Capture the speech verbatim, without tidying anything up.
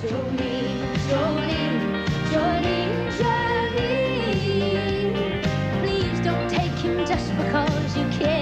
Jolene, Jolene, Jolene, Jolene. Please don't take him just because you care.